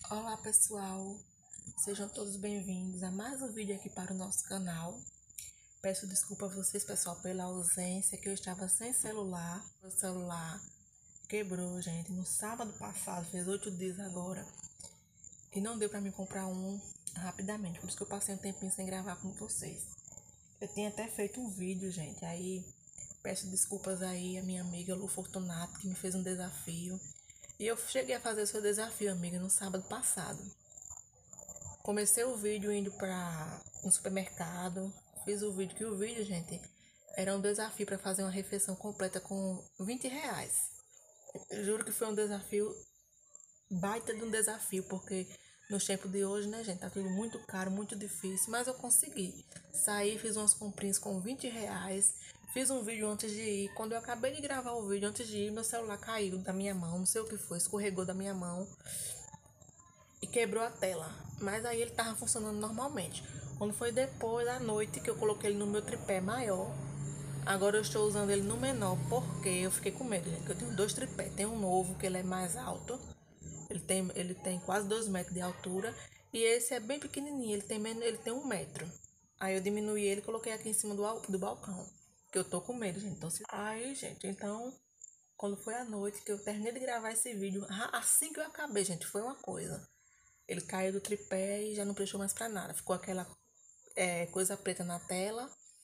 Olá pessoal, sejam todos bem-vindos a mais um vídeo aqui para o nosso canal. Peço desculpa a vocês, pessoal, pela ausência, que eu estava sem celular. Meu celular quebrou, gente, no sábado passado, fez 8 dias agora. E não deu para me comprar um rapidamente, por isso que eu passei um tempinho sem gravar com vocês. Eu tinha até feito um vídeo, gente, aí peço desculpas aí a minha amiga Lu Fortunato, que me fez um desafio. E eu cheguei a fazer o seu desafio, amiga, no sábado passado. Comecei o vídeo indo para um supermercado. Fiz o vídeo, gente, era um desafio para fazer uma refeição completa com R$ 20. Eu juro que foi um desafio, baita de um desafio, porque nos tempos de hoje, né, gente, tá tudo muito caro, muito difícil, mas eu consegui. Saí, fiz umas comprinhas com R$ 20. Fiz um vídeo antes de ir. Quando eu acabei de gravar o vídeo, antes de ir, meu celular caiu da minha mão, não sei o que foi, escorregou da minha mão e quebrou a tela. Mas aí ele tava funcionando normalmente. Quando foi depois da noite que eu coloquei ele no meu tripé maior, agora eu estou usando ele no menor, porque eu fiquei com medo, gente, que eu tenho dois tripés. Tem um novo, que ele é mais alto, ele tem quase 2 metros de altura, e esse é bem pequenininho, ele tem 1 metro. Aí eu diminuí ele e coloquei aqui em cima do balcão, que eu tô com medo, gente. Então, quando foi a noite que eu terminei de gravar esse vídeo, assim que eu acabei, gente, foi uma coisa. Ele caiu do tripé e já não prestou mais pra nada. Ficou aquela coisa preta na tela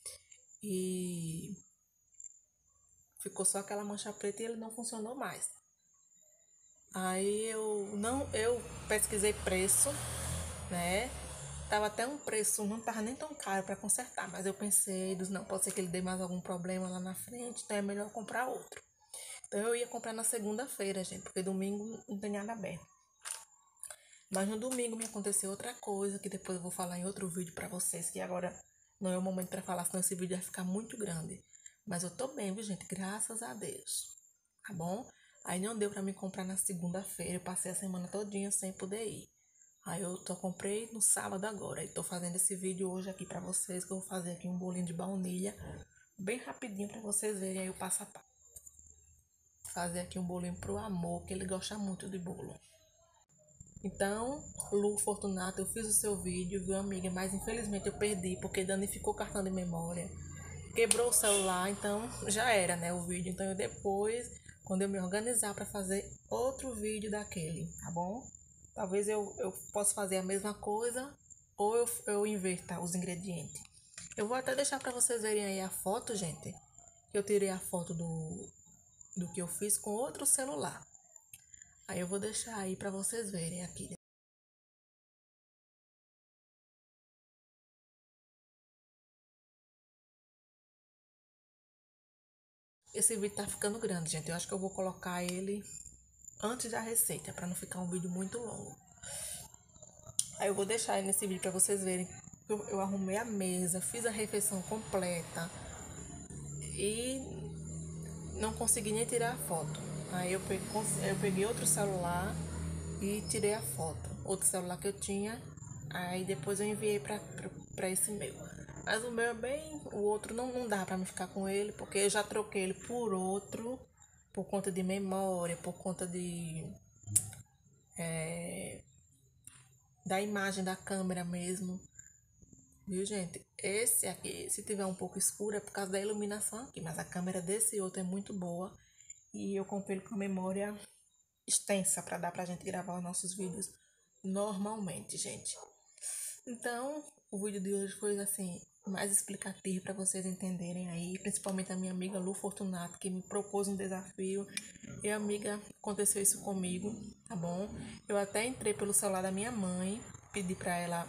e ficou só aquela mancha preta e ele não funcionou mais. Aí eu pesquisei preço, né? Tava até um preço, não tava nem tão caro para consertar, mas eu pensei, não, pode ser que ele dê mais algum problema lá na frente, então é melhor comprar outro. Então eu ia comprar na segunda-feira, gente, porque domingo não tem nada aberto. Mas no domingo me aconteceu outra coisa, que depois eu vou falar em outro vídeo pra vocês, que agora não é o momento pra falar, senão esse vídeo vai ficar muito grande. Mas eu tô bem, viu, gente? Graças a Deus. Tá bom? Aí não deu pra me comprar na segunda-feira, eu passei a semana todinha sem poder ir. Aí eu comprei no sábado agora, e tô fazendo esse vídeo hoje aqui pra vocês, que eu vou fazer aqui um bolinho de baunilha, bem rapidinho pra vocês verem aí o passo a passo. Fazer aqui um bolinho pro amor, que ele gosta muito de bolo. Então, Lu Fortunato, eu fiz o seu vídeo, viu, amiga? Mas infelizmente eu perdi, porque danificou o cartão de memória. Quebrou o celular, então já era, né, o vídeo. Então eu depois, quando eu me organizar para fazer outro vídeo daquele, tá bom? Talvez eu possa fazer a mesma coisa ou eu inverta os ingredientes. Eu vou até deixar para vocês verem aí a foto, gente. Que eu tirei a foto do que eu fiz com outro celular. Aí eu vou deixar aí para vocês verem aqui. Esse vídeo tá ficando grande, gente. Eu acho que eu vou colocar ele antes da receita, para não ficar um vídeo muito longo. Aí eu vou deixar ele nesse vídeo para vocês verem. Eu arrumei a mesa, fiz a refeição completa e não consegui nem tirar a foto. Aí eu peguei outro celular e tirei a foto. Outro celular que eu tinha, aí depois eu enviei para esse meu. Mas o meu é bem... O outro não dá para me ficar com ele, porque eu já troquei ele por outro, por conta de memória, por conta da imagem da câmera mesmo. Viu, gente? Esse aqui, se tiver um pouco escuro, é por causa da iluminação aqui. Mas a câmera desse outro é muito boa. E eu comprei ele com a memória extensa para dar pra gente gravar os nossos vídeos normalmente, gente. Então, o vídeo de hoje foi assim, mais explicativo para vocês entenderem aí, principalmente a minha amiga Lu Fortunato, que me propôs um desafio. E amiga, aconteceu isso comigo, tá bom? Eu até entrei pelo celular da minha mãe, pedi para ela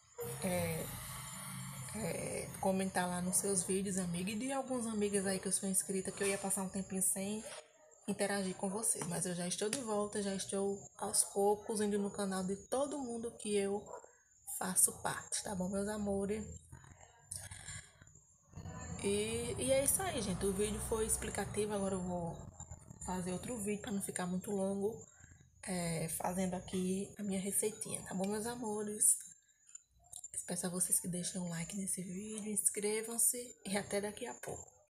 comentar lá nos seus vídeos, amiga, e de algumas amigas aí que eu sou inscrita, que eu ia passar um tempinho sem interagir com vocês. Mas eu já estou de volta, já estou aos poucos indo no canal de todo mundo que eu faço parte, tá bom, meus amores? E é isso aí, gente. O vídeo foi explicativo, agora eu vou fazer outro vídeo para não ficar muito longo, fazendo aqui a minha receitinha, tá bom, meus amores? Peço a vocês que deixem um like nesse vídeo, inscrevam-se e até daqui a pouco.